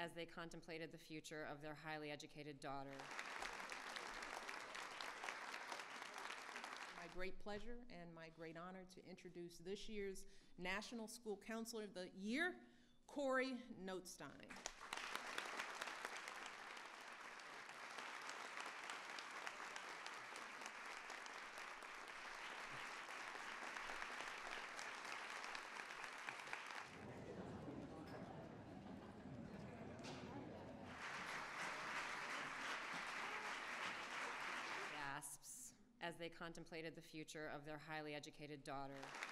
as they contemplated the future of their highly educated daughter. My great pleasure and my great honor to introduce this year's National School Counselor of the Year, Corey Notstein. Gasps as they contemplated the future of their highly educated daughter.